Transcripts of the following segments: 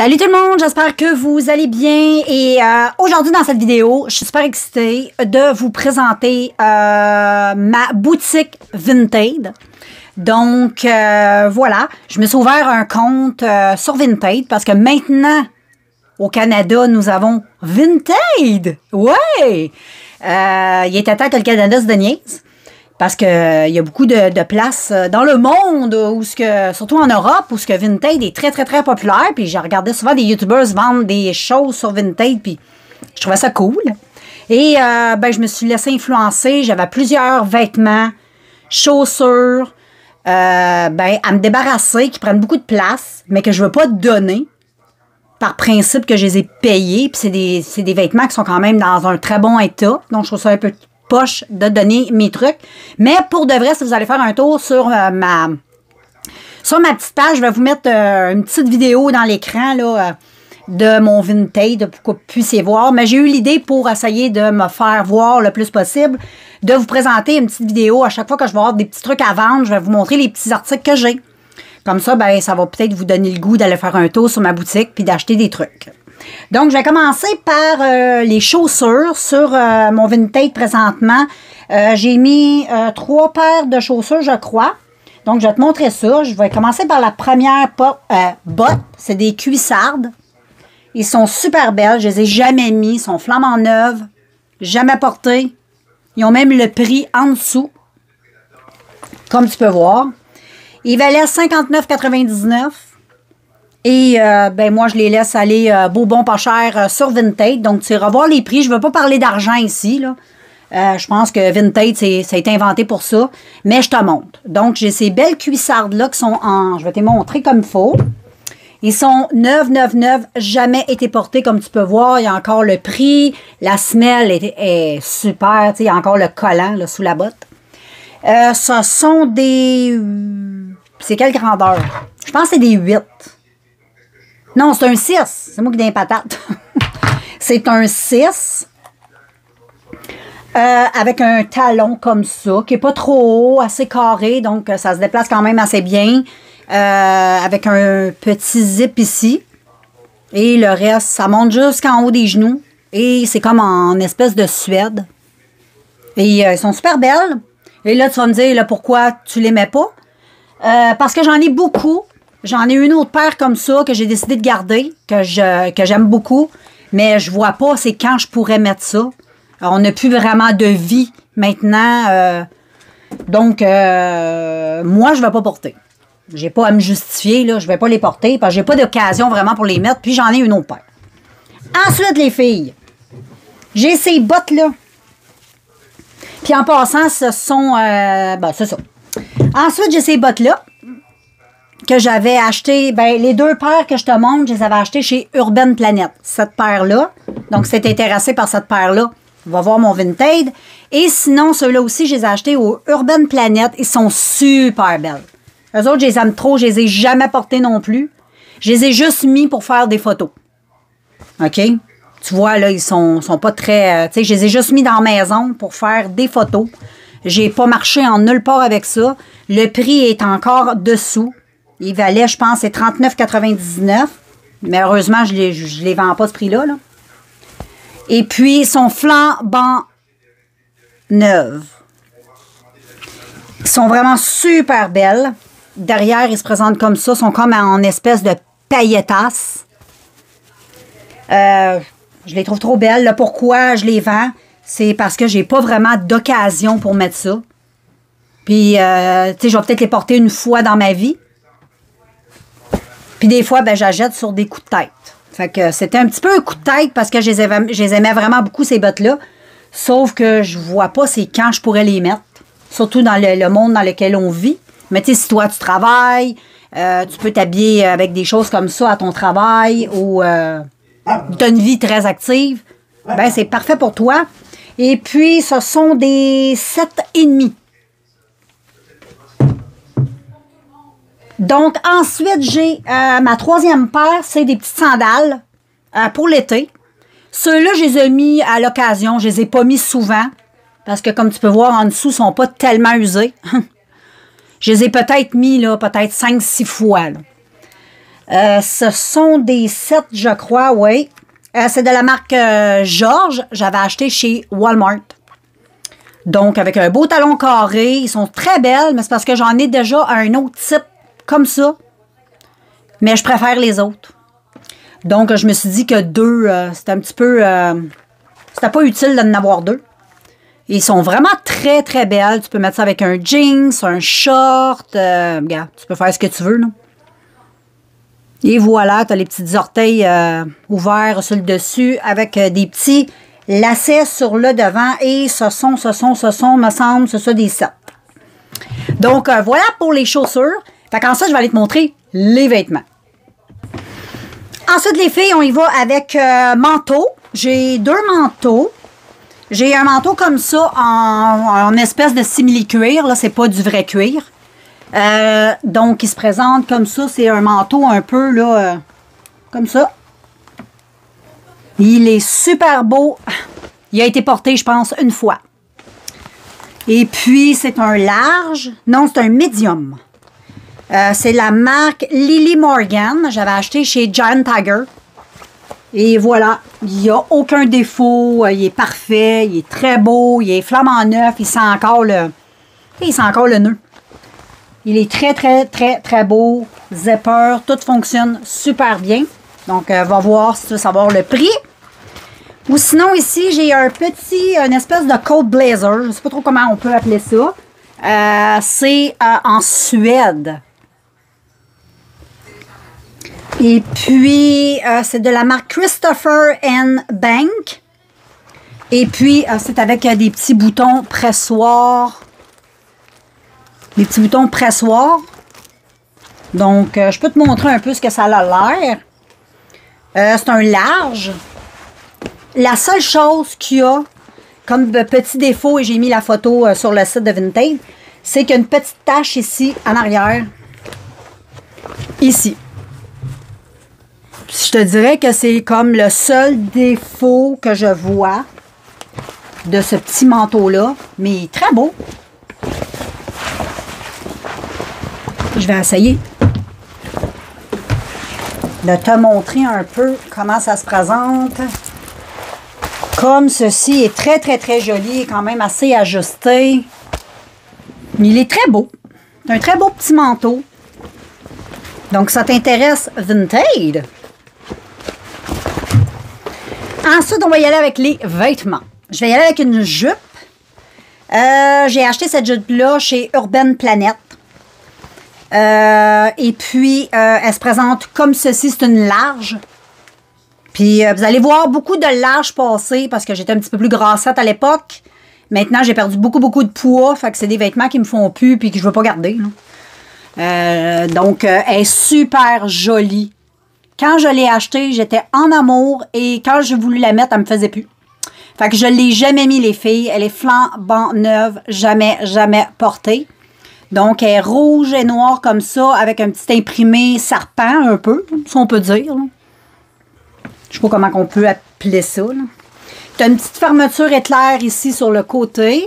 Salut tout le monde, j'espère que vous allez bien et aujourd'hui dans cette vidéo, je suis super excitée de vous présenter ma boutique Vinted. Donc voilà, je me suis ouvert un compte sur Vinted parce que maintenant au Canada, nous avons Vinted. Ouais! Il était temps que le Canada se déniaise. Parce qu'il y a beaucoup de places dans le monde, surtout en Europe, où Vinted est très, très, très populaire. Puis j'ai regardé souvent des YouTubers vendre des choses sur Vinted, puis je trouvais ça cool. Et je me suis laissée influencer. J'avais plusieurs vêtements, chaussures, à me débarrasser, qui prennent beaucoup de place, mais que je ne veux pas donner. Par principe que je les ai payés. Puis c'est des vêtements qui sont quand même dans un très bon état. Donc je trouve ça un peu poche de donner mes trucs. Mais pour de vrai, si vous allez faire un tour sur ma petite page, je vais vous mettre une petite vidéo dans l'écran de mon Vinted pour que vous puissiez voir. Mais j'ai eu l'idée pour essayer de me faire voir le plus possible, de vous présenter une petite vidéo. À chaque fois que je vais avoir des petits trucs à vendre, je vais vous montrer les petits articles que j'ai. Comme ça, ça va peut-être vous donner le goût d'aller faire un tour sur ma boutique puis d'acheter des trucs. Donc, je vais commencer par les chaussures sur mon Vinted présentement. J'ai mis 3 paires de chaussures, je crois. Donc, je vais te montrer ça. Je vais commencer par la première botte. C'est des cuissardes. Ils sont super belles. Je les ai jamais mis. Ils sont flambant neuves. Jamais portés. Ils ont même le prix en dessous. Comme tu peux voir. Ils valaient 59,99 $. Et moi, je les laisse aller beau, bon, pas cher sur Vinted. Donc, tu iras voir les prix. Je ne veux pas parler d'argent ici, là. Je pense que Vinted, ça a été inventé pour ça. Mais je te montre. Donc, j'ai ces belles cuissardes-là qui sont en... Je vais te les montrer comme il faut. Ils sont 9,99 $. Jamais été portés, comme tu peux voir. Il y a encore le prix. La semelle est super. Il y a encore le collant là, sous la botte. Ce sont des... C'est quelle grandeur? Je pense que c'est des 8. Non, c'est un 6. C'est moi qui ai des patates. C'est un 6. Avec un talon comme ça, qui n'est pas trop haut, assez carré. Donc, ça se déplace quand même assez bien. Avec un petit zip ici. Et le reste, ça monte jusqu'en haut des genoux. Et c'est comme en espèce de suède. Et elles sont super belles. Et là, tu vas me dire là, pourquoi tu les mets pas. Parce que j'en ai beaucoup. J'en ai une autre paire comme ça que j'ai décidé de garder, que j'aime beaucoup, mais je vois pas c'est quand je pourrais mettre ça. On n'a plus vraiment de vie maintenant, donc moi, je vais pas porter. J'ai pas à me justifier, là, je vais pas les porter parce que j'ai pas d'occasion vraiment pour les mettre, puis j'en ai une autre paire. Ensuite, les filles, j'ai ces bottes-là. Puis en passant, ce sont, c'est ça. Ensuite, j'ai ces bottes-là que j'avais acheté, les 2 paires que je te montre, je les avais achetées chez Urban Planet. Cette paire-là. Donc, si tu es intéressé par cette paire-là, va voir mon Vinted. Et sinon, ceux-là aussi, je les ai achetés au Urban Planet. Ils sont super belles. Eux autres, je les aime trop. Je les ai jamais portés non plus. Je les ai juste mis pour faire des photos. OK? Tu vois, là, ils sont pas très... tu sais, je les ai juste mis dans la maison pour faire des photos. J'ai pas marché en nulle part avec ça. Le prix est encore dessous. Il valait, je pense, c'est 39,99 $. Mais heureusement, je les vends pas ce prix-là. Là. Et puis, ils sont flambant neuves. Ils sont vraiment super belles. Derrière, ils se présentent comme ça. Ils sont comme en espèce de paillettasse. Je les trouve trop belles. Là, pourquoi je les vends? C'est parce que j'ai pas vraiment d'occasion pour mettre ça. Puis, tu sais, je vais peut-être les porter une fois dans ma vie. Puis des fois, j'achète sur des coups de tête. Fait que c'était un petit peu un coup de tête parce que je les aimais vraiment beaucoup, ces bottes-là. Sauf que je vois pas c'est quand je pourrais les mettre. Surtout dans le monde dans lequel on vit. Mais tu sais, si toi, tu travailles, tu peux t'habiller avec des choses comme ça à ton travail ou tu as une vie très active, c'est parfait pour toi. Et puis, ce sont des 7,5 $. Donc, ensuite, j'ai ma 3e paire, c'est des petites sandales pour l'été. Ceux-là, je les ai mis à l'occasion. Je les ai pas mis souvent parce que, comme tu peux voir, en dessous, ils sont pas tellement usés. Je les ai peut-être mis, là, peut-être 5-6 fois. Là. Ce sont des sets, je crois, oui. C'est de la marque George. J'avais acheté chez Walmart. Donc, avec un beau talon carré. Ils sont très belles, mais c'est parce que j'en ai déjà un autre type comme ça. Mais je préfère les autres. Donc, je me suis dit que deux, c'était un petit peu... c'était pas utile d'en avoir deux. Ils sont vraiment très, très belles. Tu peux mettre ça avec un jeans, un short. Regarde, tu peux faire ce que tu veux, là. Et voilà, tu as les petits orteils ouverts sur le dessus avec des petits lacets sur le devant. Et ce sont, me semble, ce sont des sets. Donc, voilà pour les chaussures. Fait qu'ensuite, je vais aller te montrer les vêtements. Ensuite, les filles, on y va avec manteau. J'ai deux manteaux. J'ai un manteau comme ça en espèce de simili-cuir. Là, c'est pas du vrai cuir. Donc, il se présente comme ça. C'est un manteau un peu, là, comme ça. Il est super beau. Il a été porté, je pense, une fois. Et puis, c'est un large. Non, c'est un médium. C'est la marque Lily Morgan. J'avais acheté chez Giant Tiger. Et voilà, il n'y a aucun défaut. Il est parfait, il est très beau, il est flambant neuf. Il sent encore le nœud. Il est très, très, très, très beau. Zipper, tout fonctionne super bien. Donc, va voir si tu veux savoir le prix. Ou sinon, ici, j'ai une espèce de coat blazer. Je ne sais pas trop comment on peut appeler ça. C'est en Suède. Et puis, c'est de la marque Christopher & Bank. Et puis, c'est avec des petits boutons pressoirs. Des petits boutons pressoirs. Donc, je peux te montrer un peu ce que ça a l'air. C'est un large. La seule chose qu'il y a comme petit défaut, et j'ai mis la photo sur le site de Vinted, c'est qu'il y a une petite tache ici, en arrière. Ici. Je te dirais que c'est comme le seul défaut que je vois de ce petit manteau-là. Mais il est très beau. Je vais essayer de te montrer un peu comment ça se présente. Comme ceci est très, très, très joli et quand même assez ajusté. Mais il est très beau. C'est un très beau petit manteau. Donc, ça t'intéresse Vinted? Ensuite, on va y aller avec les vêtements. Je vais y aller avec une jupe. J'ai acheté cette jupe-là chez Urban Planet. Et puis, elle se présente comme ceci. C'est une large. Puis, vous allez voir beaucoup de large passer parce que j'étais un petit peu plus grassette à l'époque. Maintenant, j'ai perdu beaucoup, beaucoup de poids. Fait que c'est des vêtements qui me font plus puis que je ne veux pas garder. Donc, elle est super jolie. Quand je l'ai achetée, j'étais en amour et quand j'ai voulu la mettre, elle me faisait plus. Fait que je ne l'ai jamais mis, les filles. Elle est flambant neuve, jamais, jamais portée. Donc, elle est rouge et noire comme ça, avec un petit imprimé serpent, un peu, si on peut dire. Là. Je ne sais pas comment on peut appeler ça. Tu as une petite fermeture éclair ici sur le côté.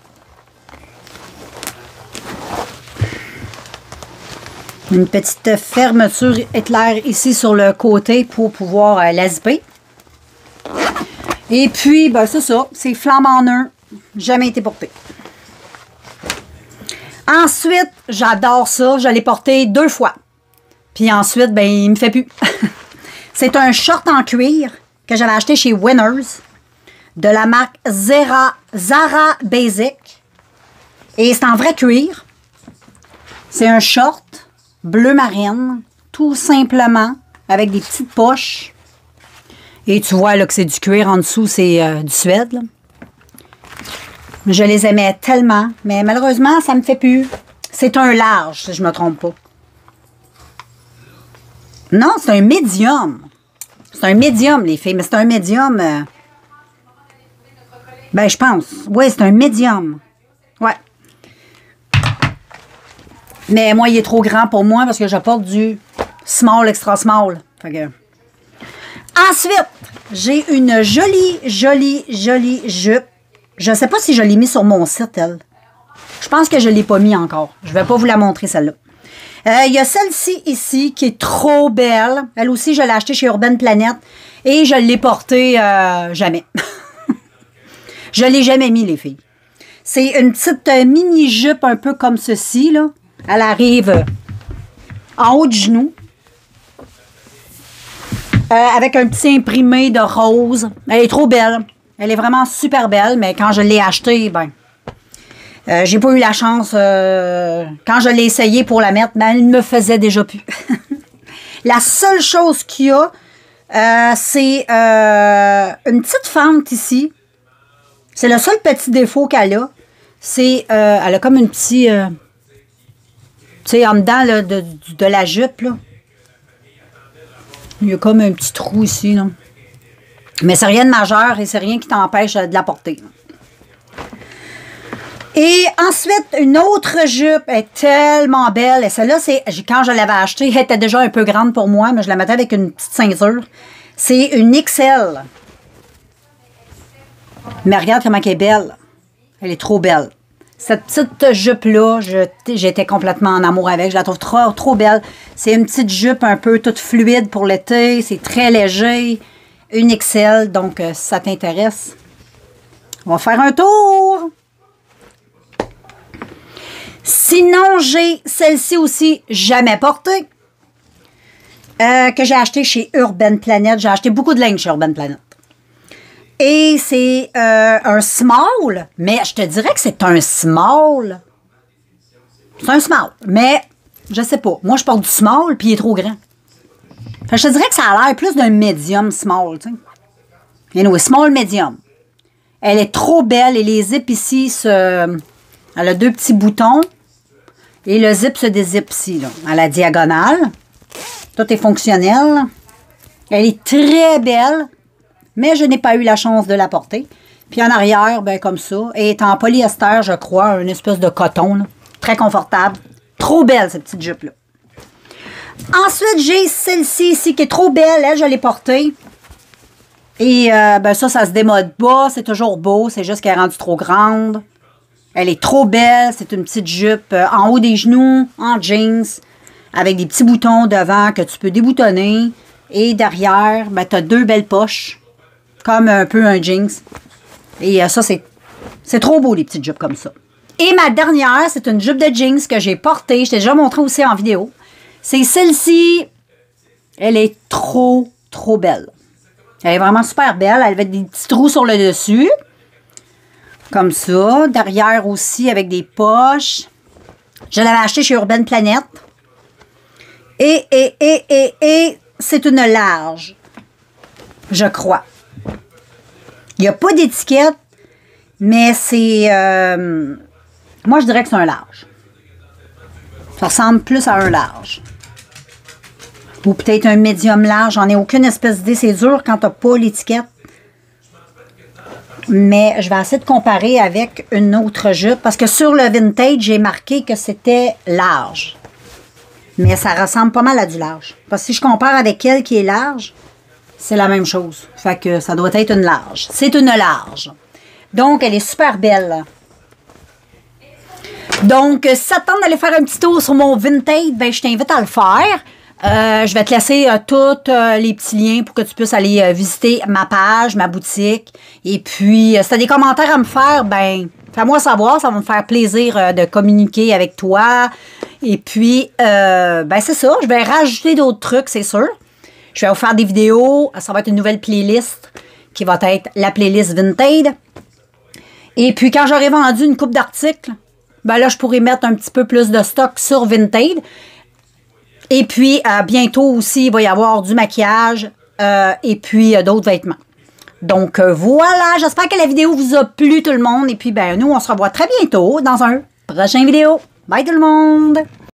Une petite fermeture éclair ici sur le côté pour pouvoir la zipper. Et puis, ben c'est ça. C'est flambant neuf. Jamais été porté. Ensuite, j'adore ça. Je l'ai porté 2 fois. Puis ensuite, ben il me fait plus. C'est un short en cuir que j'avais acheté chez Winners de la marque Zara Basic. Et c'est en vrai cuir. C'est un short bleu marine, tout simplement, avec des petites poches. Et tu vois là que c'est du cuir en dessous, c'est du suède. Là. Je les aimais tellement, mais malheureusement, ça me fait plus. C'est un large, si je ne me trompe pas. Non, c'est un médium. C'est un médium, les filles, mais c'est un médium... ben, je pense. Oui, c'est un médium. Ouais. Mais moi, il est trop grand pour moi parce que je porte du small, extra small. Fait que... Ensuite, j'ai une jolie, jolie, jolie jupe. Je ne sais pas si je l'ai mis sur mon site, elle. Je pense que je ne l'ai pas mis encore. Je ne vais pas vous la montrer, celle-là. Il y a celle-ci ici qui est trop belle. Elle aussi, je l'ai achetée chez Urban Planet et je l'ai portée jamais. Je l'ai jamais mis, les filles. C'est une petite mini-jupe un peu comme ceci, là. Elle arrive en haut du genou. Avec un petit imprimé de rose. Elle est trop belle. Elle est vraiment super belle, mais quand je l'ai achetée, ben, j'ai pas eu la chance. Quand je l'ai essayé pour la mettre, ben, elle me faisait déjà plus. La seule chose qu'il y a, c'est une petite fente ici. C'est le seul petit défaut qu'elle a. C'est, elle a comme une petite, tu sais, en dedans là, de la jupe, là. Il y a comme un petit trou ici, là. Mais c'est rien de majeur et c'est rien qui t'empêche de la porter. Et ensuite, une autre jupe est tellement belle. Et celle-là, c'est quand je l'avais achetée, elle était déjà un peu grande pour moi, mais je la mettais avec une petite ceinture. C'est une XL. Mais regarde comment elle est belle. Elle est trop belle. Cette petite jupe-là, j'étais complètement en amour avec. Je la trouve trop belle. C'est une petite jupe un peu toute fluide pour l'été. C'est très léger. Une XL. Donc, si ça t'intéresse, on va faire un tour. Sinon, j'ai celle-ci aussi, jamais portée. Que j'ai acheté chez Urban Planet. J'ai acheté beaucoup de linge chez Urban Planet. Et c'est un small, mais je te dirais que c'est un small. C'est un small, mais je sais pas. Moi, je porte du small, puis il est trop grand. Fait que je te dirais que ça a l'air plus d'un medium small, tu sais. Anyway, small medium. Elle est trop belle et les zips ici, elle a deux petits boutons. Et le zip se dézippe ici, là, à la diagonale. Tout est fonctionnel. Elle est très belle. Mais je n'ai pas eu la chance de la porter. Puis en arrière, ben comme ça, elle est en polyester, je crois, une espèce de coton, là. Très confortable. Trop belle, cette petite jupe-là. Ensuite, j'ai celle-ci ici qui est trop belle. Elle, je l'ai portée. Et ben ça se démode pas. C'est toujours beau. C'est juste qu'elle est rendue trop grande. Elle est trop belle. C'est une petite jupe en haut des genoux, en jeans, avec des petits boutons devant que tu peux déboutonner. Et derrière, ben, tu as deux belles poches. Comme un peu un jeans. Et ça, c'est trop beau, les petites jupes comme ça. Et ma dernière, c'est une jupe de jeans que j'ai portée. Je t'ai déjà montré aussi en vidéo. C'est celle-ci. Elle est trop belle. Elle est vraiment super belle. Elle avait des petits trous sur le dessus. Comme ça. Derrière aussi, avec des poches. Je l'avais acheté chez Urban Planet. Et c'est une large. Je crois. Il n'y a pas d'étiquette, mais c'est... moi, je dirais que c'est un large. Ça ressemble plus à un large. Ou peut-être un médium large. J'en ai aucune espèce d'idée. C'est dur quand tu n'as pas l'étiquette. Mais je vais essayer de comparer avec une autre jupe. Parce que sur le vintage, j'ai marqué que c'était large. Mais ça ressemble pas mal à du large. Parce que si je compare avec elle qui est large... C'est la même chose. Fait que ça doit être une large. C'est une large. Donc, elle est super belle. Donc, si ça te tente d'aller faire un petit tour sur mon Vinted, ben, je t'invite à le faire. Je vais te laisser tous les petits liens pour que tu puisses aller visiter ma page, ma boutique. Et puis, si tu as des commentaires à me faire, ben, fais-moi savoir. Ça va me faire plaisir de communiquer avec toi. Et puis, ben, c'est ça. Je vais rajouter d'autres trucs, c'est sûr. Je vais vous faire des vidéos. Ça va être une nouvelle playlist qui va être la playlist Vinted. Et puis, quand j'aurai vendu une coupe d'articles, ben là, je pourrai mettre un petit peu plus de stock sur Vinted. Et puis, bientôt aussi, il va y avoir du maquillage et puis d'autres vêtements. Donc, voilà. J'espère que la vidéo vous a plu, tout le monde. Et puis, ben nous, on se revoit très bientôt dans un prochain vidéo. Bye, tout le monde!